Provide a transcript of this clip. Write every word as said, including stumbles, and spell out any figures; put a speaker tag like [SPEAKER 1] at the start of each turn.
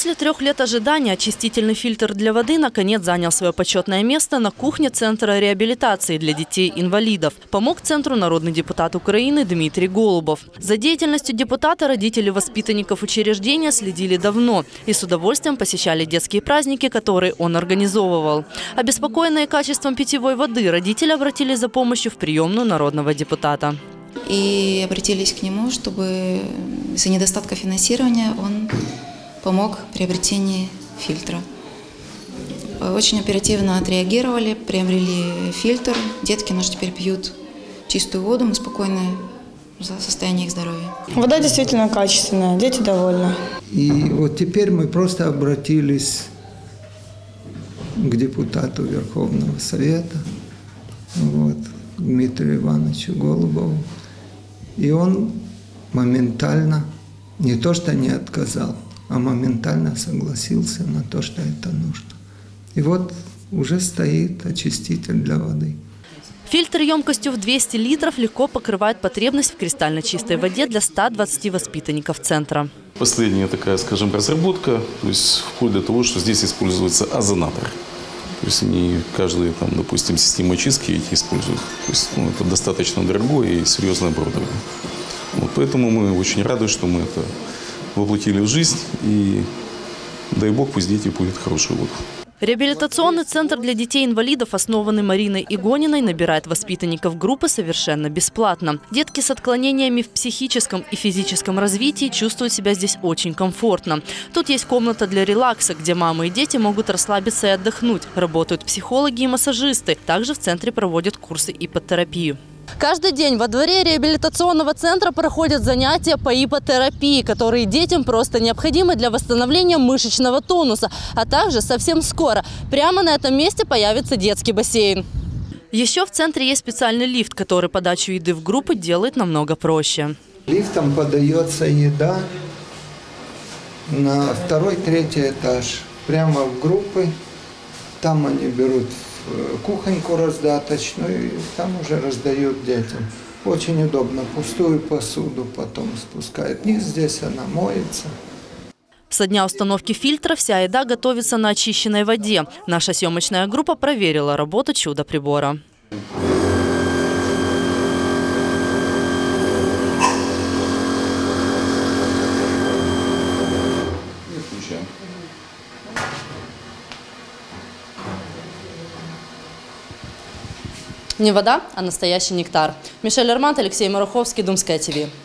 [SPEAKER 1] После трех лет ожидания очистительный фильтр для воды наконец занял свое почетное место на кухне Центра реабилитации для детей-инвалидов. Помог центру народный депутат Украины Дмитрий Голубов. За деятельностью депутата родители воспитанников учреждения следили давно и с удовольствием посещали детские праздники, которые он организовывал. Обеспокоенные качеством питьевой воды, родители обратились за помощью в приемную народного депутата.
[SPEAKER 2] И обратились к нему, чтобы из-за недостатка финансирования он помог в приобретении фильтра. Очень оперативно отреагировали, приобрели фильтр. Детки наши теперь пьют чистую воду, мы спокойны за состояние их здоровья.
[SPEAKER 3] Вода действительно качественная, дети довольны.
[SPEAKER 4] И вот теперь мы просто обратились к депутату Верховного Совета, вот, Дмитрию Ивановичу Голубову. И он моментально, не то что не отказал, а моментально согласился на то, что это нужно. И вот уже стоит очиститель для воды.
[SPEAKER 1] Фильтр емкостью в двести литров легко покрывает потребность в кристально чистой воде для ста двадцати воспитанников центра.
[SPEAKER 5] Последняя такая, скажем, разработка, то есть вплоть до того, что здесь используется озонатор. То есть не каждая, там, допустим, система очистки эти используют. То есть ну, это достаточно дорогое и серьезное оборудование. Вот, поэтому мы очень рады, что мы это воплотили в жизнь. И дай Бог, пусть дети пьют хорошую воду.
[SPEAKER 1] Реабилитационный центр для детей-инвалидов, основанный Мариной Игониной, набирает воспитанников группы совершенно бесплатно. Детки с отклонениями в психическом и физическом развитии чувствуют себя здесь очень комфортно. Тут есть комната для релакса, где мамы и дети могут расслабиться и отдохнуть. Работают психологи и массажисты. Также в центре проводят курсы иппотерапию. Каждый день во дворе реабилитационного центра проходят занятия по иппотерапии, которые детям просто необходимы для восстановления мышечного тонуса. А также совсем скоро прямо на этом месте появится детский бассейн. Еще в центре есть специальный лифт, который подачу еды в группы делает намного проще.
[SPEAKER 4] Лифтом подается еда на второй-третий этаж, прямо в группы. Там они берут кухоньку раздаточную, и там уже раздают детям. Очень удобно. Пустую посуду потом спускают вниз, здесь она моется.
[SPEAKER 1] Со дня установки фильтра вся еда готовится на очищенной воде. Наша съемочная группа проверила работу чудо-прибора. Не вода, а настоящий нектар. Мишель Арманд, Алексей Маруховский, Думская ТВ.